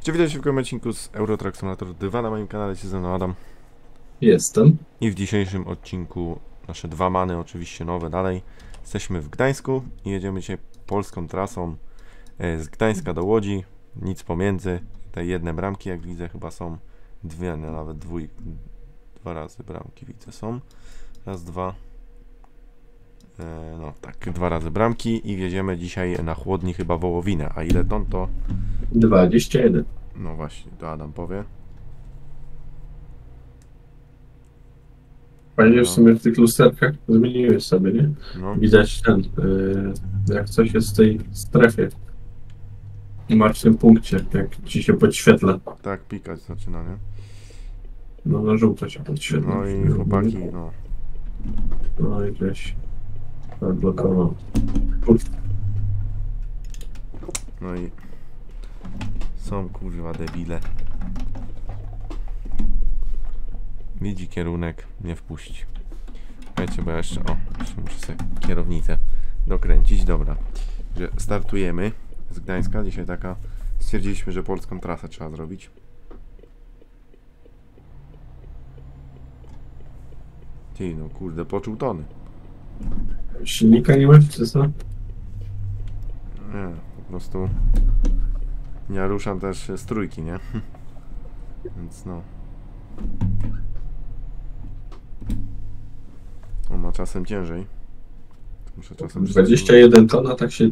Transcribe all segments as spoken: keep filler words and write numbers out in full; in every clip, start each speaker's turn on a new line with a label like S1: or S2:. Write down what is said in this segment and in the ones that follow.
S1: Cześć, witajcie w kolejnym odcinku z Euro Truck Simulator dwa na moim kanale, się ze mną Adam.
S2: Jestem.
S1: I w dzisiejszym odcinku nasze dwa many, oczywiście nowe dalej. Jesteśmy w Gdańsku i jedziemy dzisiaj polską trasą z Gdańska do Łodzi. Nic pomiędzy. Te jedne bramki, jak widzę, chyba są dwie, no nawet dwój, dwa razy bramki widzę są. Raz, dwa. No tak, dwa razy bramki i wjedziemy dzisiaj na chłodni chyba wołowinę. A ile ton to?
S2: dwadzieścia jeden.
S1: No właśnie, to Adam powie.
S2: Fajnie,
S1: No.
S2: w sumie w tych lusterkach zmieniłeś sobie, nie?
S1: No.
S2: Widać ten, yy, jak coś jest w tej strefie. W martwym punkcie, jak ci się podświetla.
S1: Tak, pikać zaczyna, nie?
S2: No na żółto się podświetla.
S1: No i chłopaki, no.
S2: No i gdzieś odblokował.
S1: No i są kurwa debile. Widzi kierunek, nie wpuści. Wiecie, bo ja jeszcze, o, jeszcze muszę sobie kierownicę dokręcić. Dobra, że startujemy z Gdańska. Dzisiaj taka, stwierdziliśmy, że polską trasę trzeba zrobić. Ty, no kurde, poczuł tony.
S2: Silnika nie masz, czy co?
S1: Nie, po prostu ja ruszam też z trójki, nie? Więc no. On ma czasem ciężej. Muszę czasem
S2: dwadzieścia jeden ton, a tak się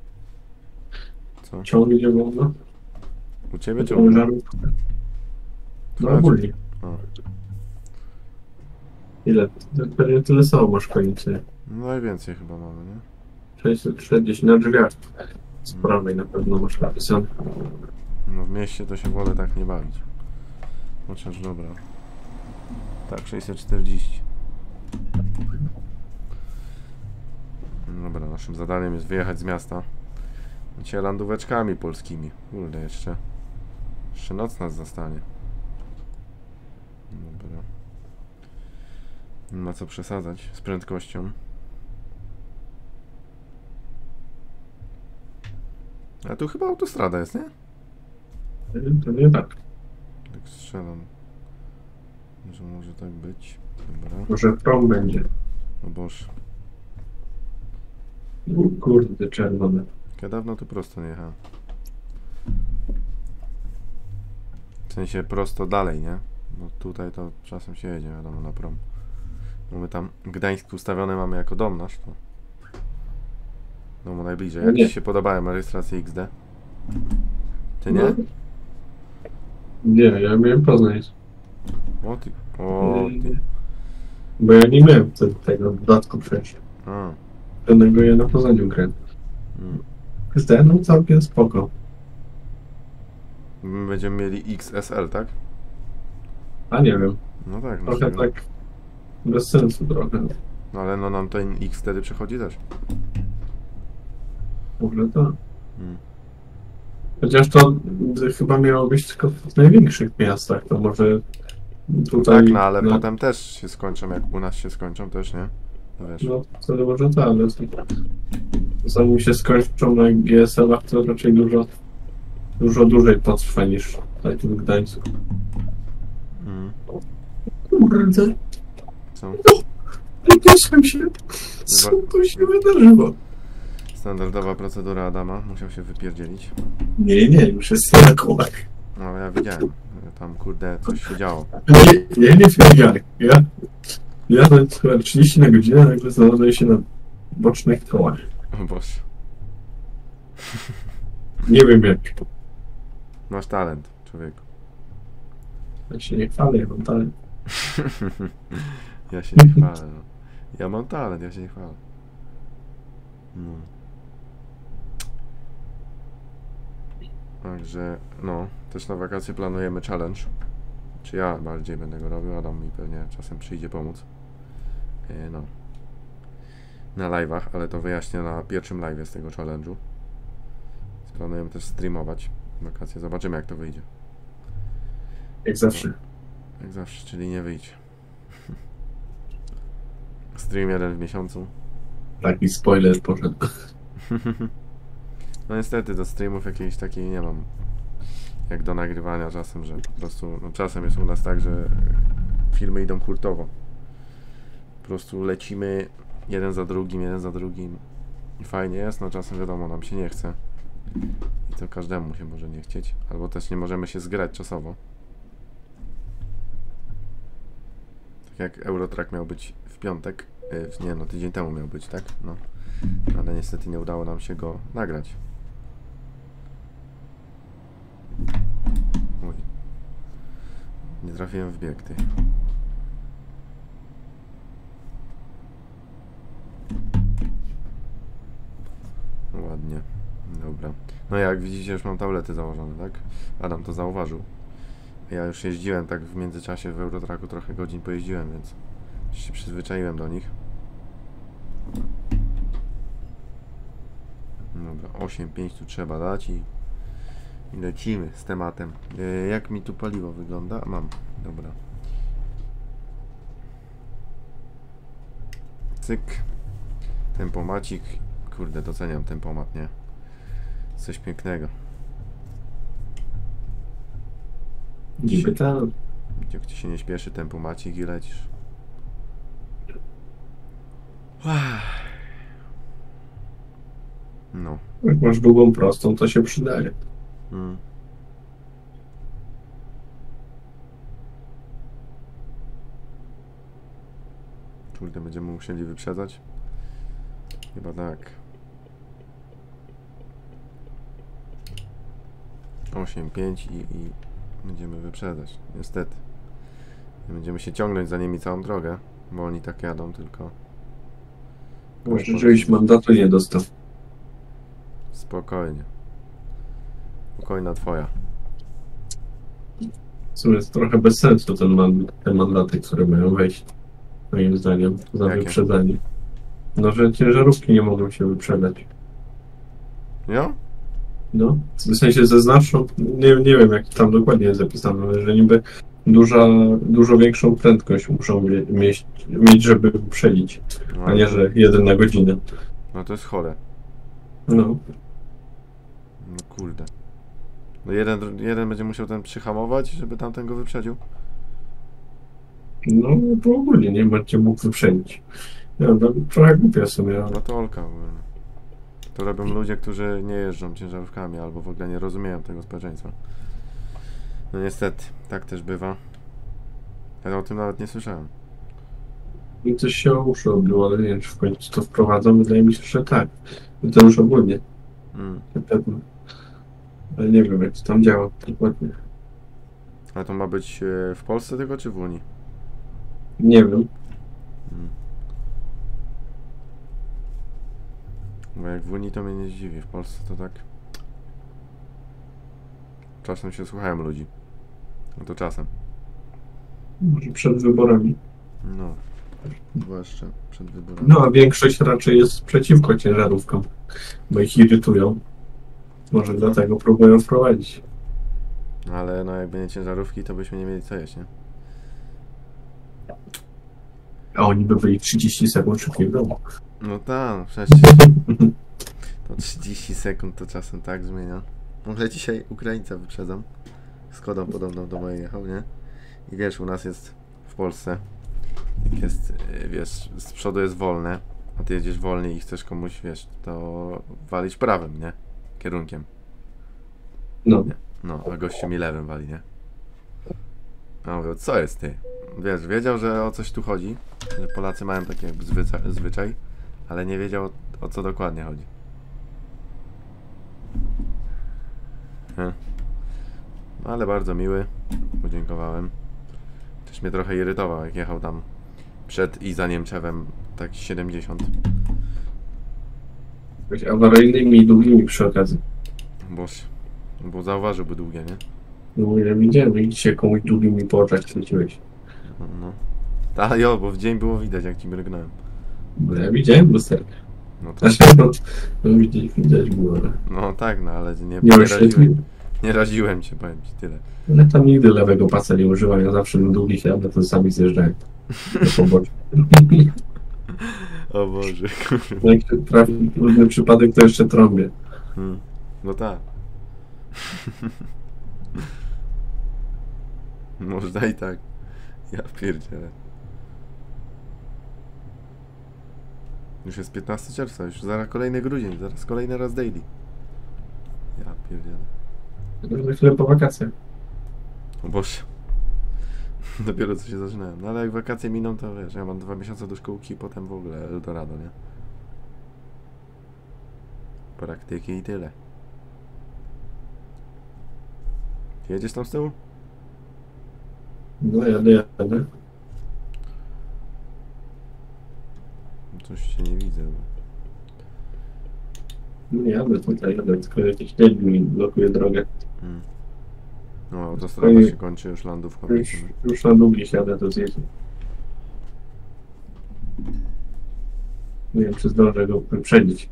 S1: Co?
S2: ciągnie wolno.
S1: U ciebie ciągle?
S2: No ogólnie.
S1: O.
S2: Ile? Pewnie tyle samo masz kończy.
S1: No najwięcej chyba mamy, nie?
S2: sześćset czterdzieści na drzwiach. Z prawej na pewno masz napisane.
S1: No w mieście to się wolę tak nie bawić. Chociaż dobra. Tak, sześćset czterdzieści. Dobra, naszym zadaniem jest wyjechać z miasta. Dzisiaj landóweczkami polskimi. Kurde, jeszcze. Jeszcze noc nas zastanie. Dobra. Nie ma co przesadzać z prędkością. A tu chyba autostrada jest, nie?
S2: To nie tak.
S1: Tak strzelam. Że może tak być. Dobra.
S2: Może prom będzie.
S1: O Boże.
S2: O kurde, czerwone.
S1: Ja dawno tu prosto nie jechałem. W sensie prosto dalej, nie? Bo tutaj to czasem się jedzie, wiadomo, na prom. Bo my tam Gdańsk ustawiony mamy jako dom nasz, to domu najbliżej. Jak
S2: Nie.
S1: ci się podobają rejestracje X D? Ty nie?
S2: No. Nie, ja miałem Poznań.
S1: O ty, o ty.
S2: Bo ja nie miałem te, tego dodatku przecież.
S1: A.
S2: Żadnego ja na Poznaniu grałem.
S1: Mm.
S2: Zdaję, no całkiem spoko.
S1: My będziemy mieli X S L, tak?
S2: A nie wiem,
S1: No tak, no
S2: trochę
S1: sobie.
S2: tak bez sensu trochę.
S1: No ale no nam ten X wtedy przechodzi też.
S2: W ogóle to.
S1: Mm.
S2: Chociaż to chyba miało być tylko w największych miastach, to może tutaj...
S1: Tak, no ale
S2: na-
S1: potem też się skończą, jak u nas się skończą też, nie? No wiesz.
S2: No, wtedy może tak, ale zanim się skończą na G S L-ach, to raczej dużo, dużo dłużej potrwa niż tutaj w Gdańsku.
S1: Mm.
S2: Kurde,
S1: Co?
S2: podniosłem się. Co tu się wydarzyło?
S1: Standardowa procedura Adama, musiał się wypierdzielić.
S2: Nie, nie, już jest na kołach.
S1: No ale ja widziałem, że tam kurde coś się działo.
S2: Nie, nie, nie Ferrari. Ja, ja to chyba trzydzieści na godzinę nagle znalazłem się na bocznych kołach.
S1: O Boże.
S2: Nie wiem jak.
S1: Masz talent, człowieku.
S2: Ja się nie chwalę, ja mam talent.
S1: Ja się nie chwalę, no. Ja mam talent, ja się nie chwalę. No. Także, no, też na wakacje planujemy challenge. Czy ja bardziej będę go robił, Adam mi pewnie czasem przyjdzie pomóc. E, no. Na live'ach, ale to wyjaśnię na pierwszym live'ie z tego challenge'u. Planujemy też streamować w wakacje, zobaczymy jak to wyjdzie.
S2: Jak zawsze.
S1: Jak zawsze, czyli nie wyjdzie. Stream jeden w miesiącu.
S2: Taki spoiler poszedł.
S1: No niestety do streamów jakiejś takiej nie mam jak do nagrywania czasem, że po prostu, no czasem jest u nas tak, że filmy idą hurtowo. Po prostu lecimy jeden za drugim, jeden za drugim i fajnie jest, no czasem wiadomo, nam się nie chce. I to każdemu się może nie chcieć, albo też nie możemy się zgrać czasowo. Tak jak Eurotrack miał być w piątek, yy, nie no, tydzień temu miał być, tak? No. Ale niestety nie udało nam się go nagrać. Uj. Nie trafiłem w bieg, ty. Ładnie. Dobra. No jak widzicie, już mam tablety założone, tak? Adam to zauważył. Ja już jeździłem tak w międzyczasie w Eurotracku, trochę godzin pojeździłem, więc się przyzwyczaiłem do nich. Dobra, osiem pięć tu trzeba dać i, i lecimy z tematem. E, jak mi tu paliwo wygląda? Mam, dobra. Cyk. Tempomacik. Kurde, doceniam tempomat, nie? Coś pięknego.
S2: Niby tam.
S1: Jak ci się nie śpieszy, tempomacik i lecisz. No.
S2: Jak masz długą prostą, to się przydaje.
S1: Mm. Kurde, będziemy musieli wyprzedzać? Chyba tak. osiem pięć i, i będziemy wyprzedzać, niestety. Nie będziemy się ciągnąć za nimi całą drogę, bo oni tak jadą tylko.
S2: Może żebyś mandatu nie dostał.
S1: Spokojnie. Spokojna twoja.
S2: W sumie jest trochę bez sensu ten man, te mandaty, które mają wejść, moim zdaniem, za
S1: Jakie?
S2: wyprzedzanie. No, że ciężarówki nie mogą się wyprzedać.
S1: Jo?
S2: No, w sensie zaznaczą, nie, nie wiem jak tam dokładnie jest zapisane, ale że niby duża, dużo większą prędkość muszą mie- mieć, mieć, żeby wyprzedzić,
S1: No,
S2: a nie, że jeden na godzinę.
S1: no to jest chore.
S2: No,
S1: No kurde. No jeden, dr- jeden będzie musiał ten przyhamować, żeby tamten go wyprzedził.
S2: no to ogólnie nie będzie mógł wyprzedzić. Ja, no, trochę głupia w sumie, ale
S1: No to Olka. ogólnie. To robią ludzie, którzy nie jeżdżą ciężarówkami albo w ogóle nie rozumieją tego społeczeństwa. No niestety, tak też bywa. Ja o tym nawet nie słyszałem.
S2: i coś się o uszy obiło, ale nie wiem, czy w końcu to wprowadzą. Wydaje mi się, że tak. To już ogólnie,
S1: Mm.
S2: na pewno. Ale nie wiem, jak to tam działa dokładnie.
S1: Ale to ma być e, w Polsce tylko, czy w Unii?
S2: Nie wiem.
S1: Mm. Bo jak w Unii to mnie nie zdziwi, w Polsce to tak. Czasem się słuchałem ludzi. No to czasem.
S2: Może przed wyborami.
S1: No. Zwłaszcza przed wyborami.
S2: No, a większość raczej jest przeciwko ciężarówkom, bo ich irytują. Może dlatego próbują wprowadzić.
S1: Ale no jakby nie ciężarówki, to byśmy nie mieli co jeść, nie?
S2: A oni by byli trzydzieści sekund szybciej w domu.
S1: No tak, no przecież to trzydzieści sekund to czasem tak zmienia. W ogóle dzisiaj Ukraińca wyprzedzam. Skodą podobną do mojej jechał, nie? I wiesz, u nas jest w Polsce, jak jest, y, wiesz, z przodu jest wolne, a ty jedziesz wolniej i chcesz komuś, wiesz, to walić prawym, nie? Kierunkiem.
S2: No.
S1: No, a gościu mi lewym wali, nie? A mówię, co jest ty? Wiesz, wiedział, że o coś tu chodzi, że Polacy mają taki jakby zwyczaj, zwyczaj ale nie wiedział, o, o co dokładnie chodzi. He. No, ale bardzo miły, podziękowałem. Też mnie trochę irytował, jak jechał tam przed i za Niemczewem, tak siedemdziesiąt.
S2: Jakoś awaryjnymi i długimi przy okazji.
S1: Bo, bo zauważyłby długie, nie?
S2: No, ja widziałem, jak dzisiaj komuś długimi po oczach świeciłeś.
S1: No, no. A jo, bo w dzień było widać, jak ci mrygnąłem.
S2: Bo ja widziałem lusterkę.
S1: No to,
S2: Znaczy, no, no widać, widać było, ale
S1: no tak, no ale nie,
S2: nie
S1: nie, raziłem,
S2: oświetliłem.
S1: nie raziłem cię, powiem ci tyle.
S2: Ale tam nigdy lewego pasa nie używam, ja zawsze na długich jadę, to sami zjeżdżają. Do poboczy.
S1: O Boże, kurwa.
S2: No, jak się trafi trudny przypadek, to jeszcze trąbię.
S1: Hmm. No tak. Można i tak. Ja pierdzielę. Już jest piętnastego czerwca, już zaraz kolejny grudzień, zaraz kolejny raz daily. Ja pierdzielę.
S2: Za chwilę po wakacjach.
S1: O Boże. Dopiero co się zaczynałem. No ale jak wakacje miną, to wiesz, ja mam dwa miesiące do szkółki i potem w ogóle Eldorado, nie? Praktyki i tyle. Jedziesz tam z tyłu?
S2: No jadę, jadę.
S1: Coś się nie widzę.
S2: No jadę tutaj, jadę, tylko jakiś dzień mi blokuje drogę.
S1: Hmm. No, autostrada
S2: Oj.
S1: się kończy, już landówką.
S2: Już,
S1: lecimy.
S2: już na długich jadę, to zjedzie. Nie wiem, czy zdążę go wyprzedzić.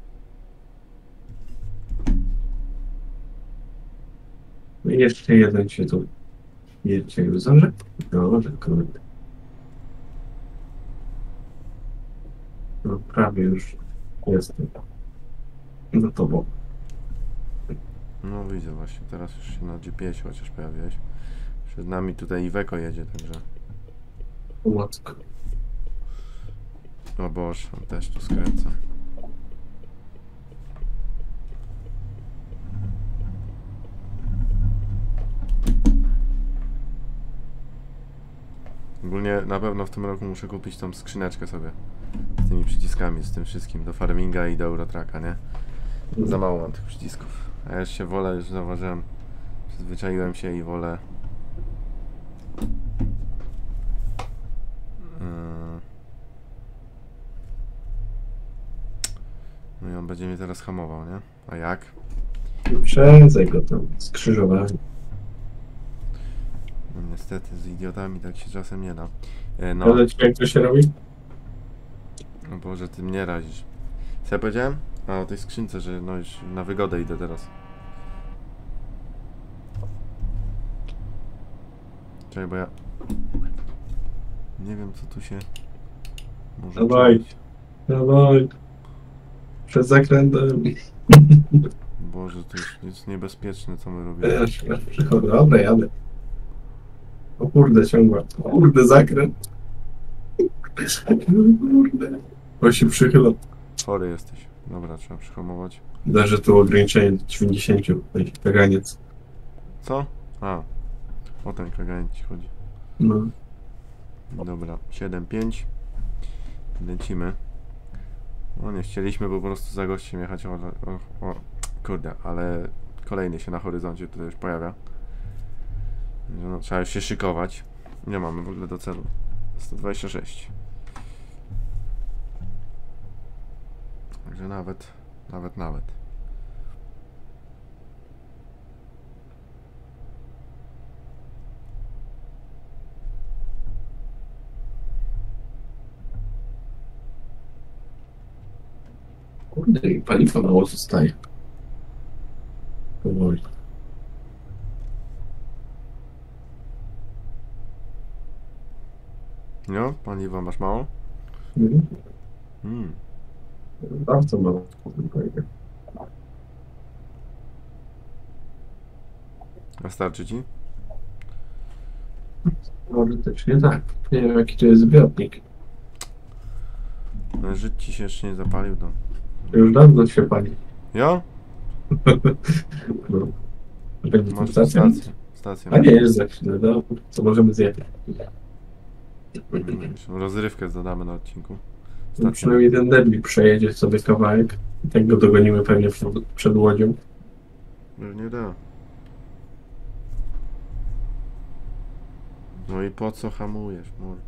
S2: No i jeszcze jeden się tu jedzie, już zdążę? No, że kurde. No prawie już jestem. Za tobą.
S1: No widzę właśnie, teraz już się na G P S chociaż pojawiłeś. Przed nami tutaj Iveco jedzie, także...
S2: Łatwo.
S1: O Boże, on też tu skręca. Ogólnie na pewno w tym roku muszę kupić tą skrzyneczkę sobie. Z tymi przyciskami, z tym wszystkim. Do farminga i do Eurotracka, nie? Za mało mam tych przycisków. A ja już się wolę, już zauważyłem. Przyzwyczaiłem się i wolę... Yy... No i on będzie mnie teraz hamował, nie? A jak?
S2: Przedzaj go tam, skrzyżowałem.
S1: No niestety, z idiotami tak się czasem nie da. E, no,
S2: Ale ci jak to się robi?
S1: no Boże, ty mnie razisz. Co ja powiedziałem? A, o tej skrzynce, że no już na wygodę idę teraz. Czekaj, bo ja... Nie wiem, co tu się... Może
S2: Dawaj.
S1: czuć.
S2: Dawaj. Przed zakrętem.
S1: Boże, to już jest niebezpieczne, co my robimy.
S2: Wiesz, ja przychodzę. Dobra, jadę. O kurde, ciągła. O kurde, zakręt. Kurde. Bo się przychyla.
S1: Chory jesteś. Dobra, trzeba przyhamować.
S2: Widać, że tu ograniczenie do dziewięćdziesiąt. Taki kaganiec.
S1: Co? A, o ten kaganiec ci chodzi.
S2: No.
S1: Dobra, siedem pięć. Lecimy. No nie chcieliśmy po prostu za gościem jechać, o, o, o kurde, ale kolejny się na horyzoncie tutaj już pojawia. No, trzeba już się szykować. Nie mamy w ogóle do celu. sto dwadzieścia sześć. Także nawet, nawet, nawet.
S2: Kurde, i paliwa mało zostaje. Powoli.
S1: No, paliwa masz mało?
S2: Mhm.
S1: Hmm.
S2: Bardzo mało.
S1: A starczy ci?
S2: Teoretycznie tak. Nie wiem, jaki to jest zbiornik.
S1: No, żyć ci się jeszcze nie zapalił, to...
S2: Już dawno się pali.
S1: Ja?
S2: No. Będzie tu
S1: Masz
S2: stacja?
S1: stację. Stację.
S2: A nie, jest za chwilę, no. Co możemy zjechać?
S1: Mm, Rozrywkę dodamy na odcinku.
S2: No,
S1: Stację.
S2: przynajmniej ten derby przejedzie sobie kawałek. I tak go dogonimy pewnie przed, przed Łodzią.
S1: Pewnie da. No i po co hamujesz, mur?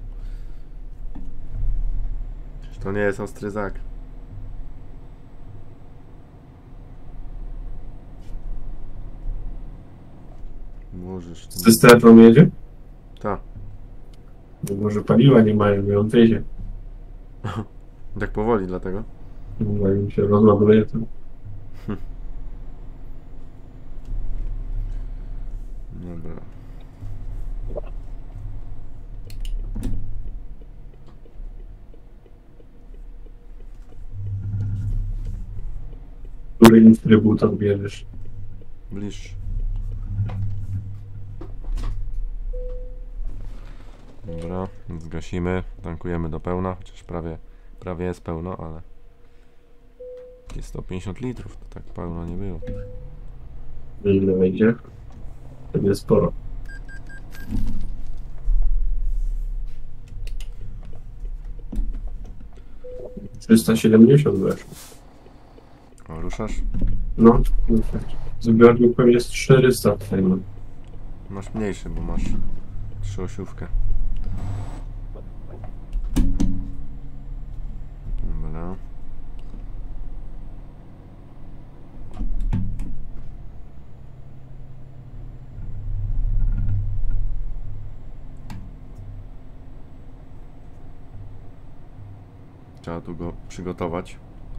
S1: To nie jest ostry zak. Możesz.
S2: Z cysterną jedzie?
S1: Tak.
S2: Bo może paliwa nie mają i on wiezie.
S1: Tak powoli dlatego.
S2: No, jak mi się rozładuje to.
S1: Dobra.
S2: Który instrybutor bierzesz?
S1: Bliższy. Dobra, zgasimy, tankujemy do pełna, chociaż prawie, prawie jest pełno, ale jest sto pięćdziesiąt litrów, to tak pełno nie było.
S2: Ile wejdzie? Będzie sporo. trzysta siedemdziesiąt weszło.
S1: O, ruszasz?
S2: No, zbiornik pewnie jest czterysta tutaj mam.
S1: Masz mniejszy, bo masz trzyosiówkę. Dobra. Trzeba tu go przygotować.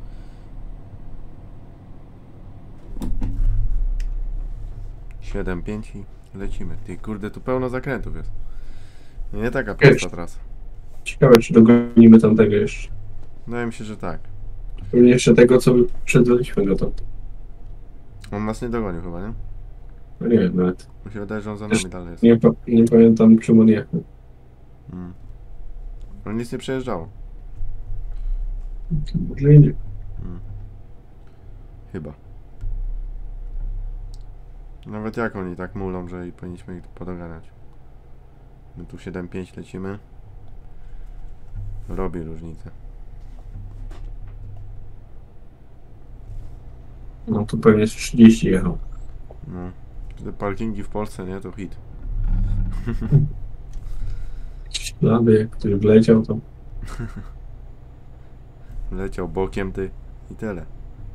S1: siedem pięć i lecimy. Ty kurde, tu pełno zakrętów jest. Nie taka prosta trasa.
S2: Ciekawe, czy dogonimy tamtego jeszcze.
S1: Wydaje mi się, że tak.
S2: Pewnie jeszcze tego, co przedwaliśmy go to.
S1: On nas nie dogonił chyba, nie?
S2: No nie wiem nawet.
S1: Mi się wydaje, że on za nami dalej jest.
S2: Nie, pa- nie pamiętam, czym on jechał.
S1: Mm. On nic nie przejeżdżało.
S2: Może i nie.
S1: Mm. Chyba. Nawet jak oni tak mulą, że i powinniśmy ich podoganiać. My tu siedem pięć lecimy. Robi różnicę.
S2: No tu pewnie z trzydzieści jechał.
S1: No. Te parkingi w Polsce, nie? To hit.
S2: Ślady, jak ktoś wleciał, to
S1: Leciał bokiem ty i tyle.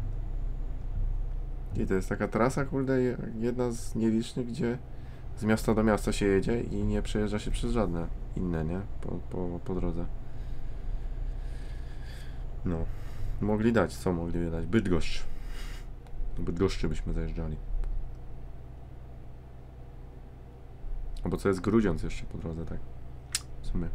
S1: I to jest taka trasa, kurde, je- jedna z nielicznych, gdzie z miasta do miasta się jedzie i nie przejeżdża się przez żadne inne, nie? Po, po, po drodze. No. Mogli dać, co mogli dać? Bydgoszcz. Do Bydgoszczy byśmy zajeżdżali. Albo co jest Grudziądz jeszcze po drodze, tak? W sumie.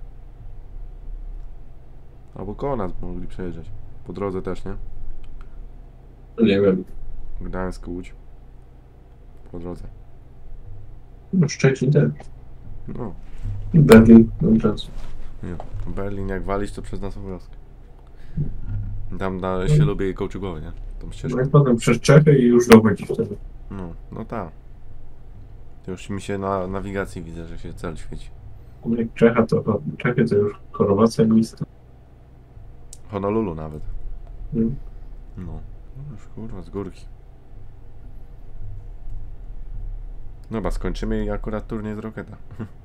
S1: Albo koło nas mogli przejeżdżać. Po drodze też, nie?
S2: nie wiem.
S1: Gdańsk, Łódź. Po drodze.
S2: No Szczecin też.
S1: No.
S2: I Berlin, no czas.
S1: Nie. Berlin jak walić to przez naszą wioskę. Tam na, się lubię kołczugowy, nie? Tą
S2: No
S1: ścieżkę.
S2: i potem przez Czechy i już dochodzi wtedy.
S1: No, no tak. To już mi się na nawigacji widzę, że się cel świeci.
S2: Jak Czecha to, Czechy to już Chorwacja blisko.
S1: Honolulu nawet.
S2: Mm.
S1: No. No już kurwa z górki. Dobra, skończymy i akurat turniej z Roketa.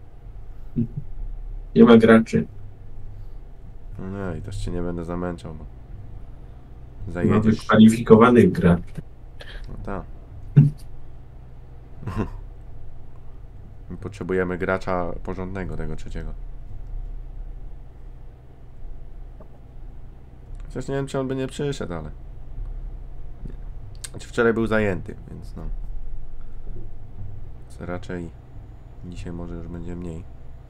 S2: Nie ma graczy.
S1: No nie, i też cię nie będę zamęczał, bo
S2: Ma
S1: zajedziesz.
S2: wykwalifikowanych graczy.
S1: No tak. My potrzebujemy gracza porządnego tego trzeciego. Chociaż nie wiem, czy on by nie przyszedł, ale... Znaczy wczoraj był zajęty, więc no... Co raczej... Dzisiaj może już będzie mniej.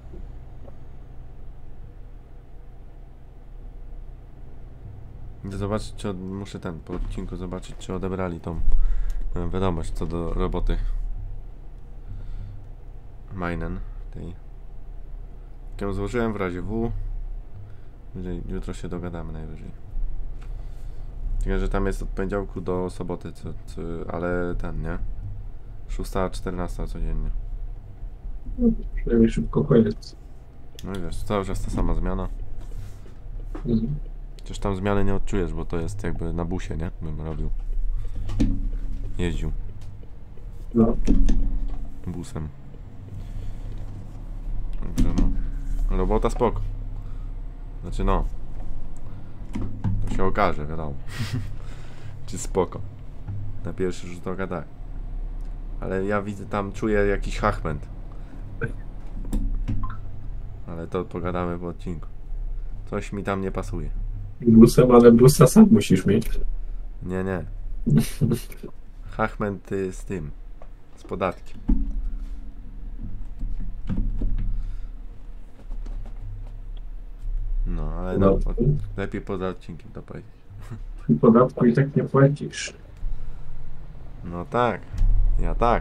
S1: Idę zobaczyć, czy od... muszę ten po odcinku zobaczyć, czy odebrali tą moją wiadomość co do roboty Mainen tej. Jak ją złożyłem w razie W. Że jutro się dogadamy najwyżej. Tylko, że tam jest od poniedziałku do soboty, co, co, ale ten, nie? szósta czternasta codziennie.
S2: No, przynajmniej szybko koniec.
S1: No i wiesz, cały czas ta sama zmiana.
S2: Mhm.
S1: Chociaż tam zmiany nie odczujesz, bo to jest jakby na busie, nie? Bym robił. Jeździł
S2: No.
S1: busem. Dobrze, no. Robota spoko. Znaczy no. To się okaże, wiadomo. Czy spoko. Na pierwszy rzut oka tak. Ale ja widzę tam, czuję jakiś hachment. Ale to pogadamy po odcinku. Coś mi tam nie pasuje.
S2: Busem, ale busa sam musisz mieć.
S1: Nie, nie. Hachment y, z tym. Z podatkiem. No, ale no,
S2: No.
S1: lepiej poza odcinkiem to powiedzieć.
S2: I podatku i tak nie płacisz.
S1: No tak. Ja tak.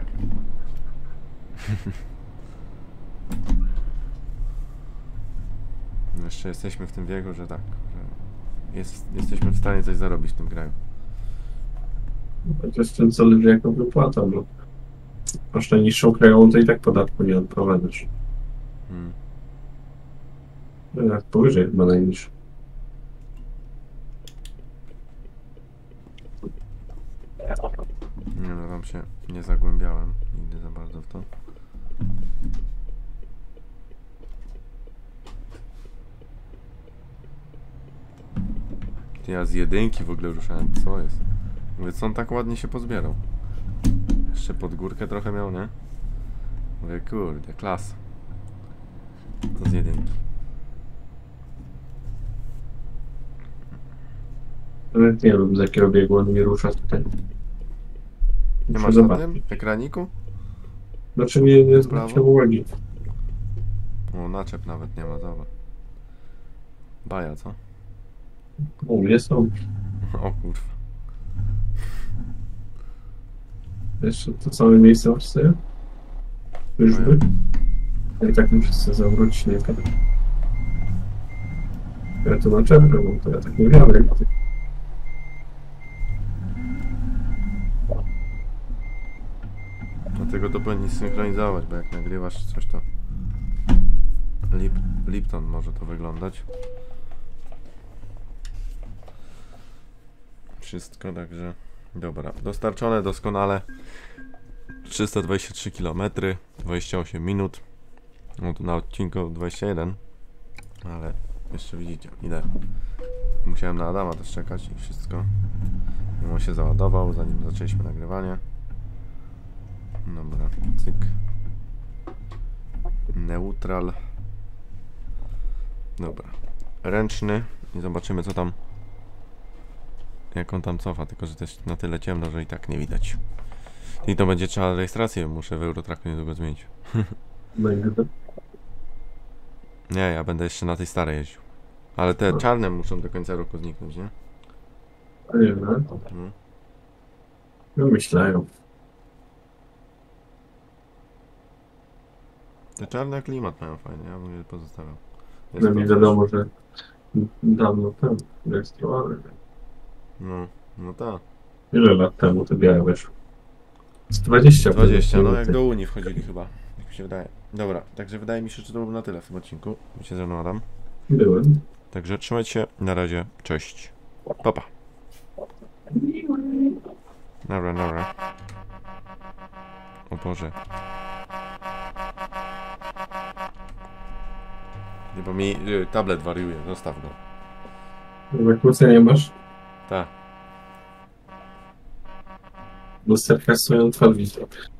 S1: Jeszcze jesteśmy w tym wieku, że tak, że jest, jesteśmy w stanie coś zarobić w tym kraju.
S2: Chociaż tym zależy jaką wypłata, bo masz najniższą krajową, to i tak podatku nie odprowadzasz.
S1: Hmm.
S2: Jak powyżej chyba najniższy.
S1: Nie no, tam się nie zagłębiałem nigdy za bardzo w to. Ja z jedynki w ogóle ruszałem, co jest? Mówię, co on tak ładnie się pozbierał? Jeszcze pod górkę trochę miał, nie? Mówię, kurde, klasa. To z jedynki.
S2: Nawet nie wiem z jakiego biegu on mi rusza tutaj.
S1: Nie
S2: Muszę
S1: masz na
S2: zobaczyć.
S1: tym ekraniku?
S2: Znaczy nie, nie
S1: Prawo?
S2: zwróciłem uwagi.
S1: O, naczep nawet nie ma, dobra. Baja, co?
S2: U mnie są.
S1: O kurwa.
S2: Jeszcze to same miejsce masz sobie? Już by? Ja i tak muszę sobie zawrócić, nie wiem. Ja tu na czerwę, bo to ja tak nie wiem jak ty.
S1: Dlatego to powinni synchronizować, bo jak nagrywasz coś to... Lip, Lipton może to wyglądać. Wszystko, także... Dobra, dostarczone doskonale. trzysta dwadzieścia trzy kilometry, dwadzieścia osiem minut. No to na odcinku dwadzieścia jeden. Ale jeszcze widzicie, ile. Musiałem na Adama też czekać i wszystko. I on się załadował, zanim zaczęliśmy nagrywanie. Dobra, cyk. Neutral. Dobra. Ręczny i zobaczymy co tam. Jak on tam cofa, tylko że też na tyle ciemno, że i tak nie widać. I to będzie trzeba rejestrację, muszę w Eurotracku niedługo zmienić.
S2: Będzie to?
S1: Nie, ja będę jeszcze na tej starej jeździł. Ale te
S2: No.
S1: czarne muszą do końca roku zniknąć, nie?
S2: A nie wiem.
S1: Mhm.
S2: Wymyślają.
S1: Te czarne klimat mają fajnie, ja bym je pozostawiał. Jest
S2: No
S1: to
S2: mi
S1: coś-
S2: wiadomo, że dawno temu rejestrowałem.
S1: No, no tak.
S2: Ile lat temu te białe weszły? Z dwadzieścia.
S1: dwadzieścia, no
S2: pewnie.
S1: jak do Unii wchodzili chyba. Jak mi się wydaje. Dobra, także wydaje mi się, że to było na tyle w tym odcinku. Mi się ze mną Adam.
S2: Byłem.
S1: Także trzymajcie się, na razie, cześć. Pa, pa. Dobra, dobra. O Boże. Nie, bo mi y, tablet wariuje, zostaw go.
S2: Zakłócenia masz?
S1: Tak.
S2: Lusterka swoją twarz widzę.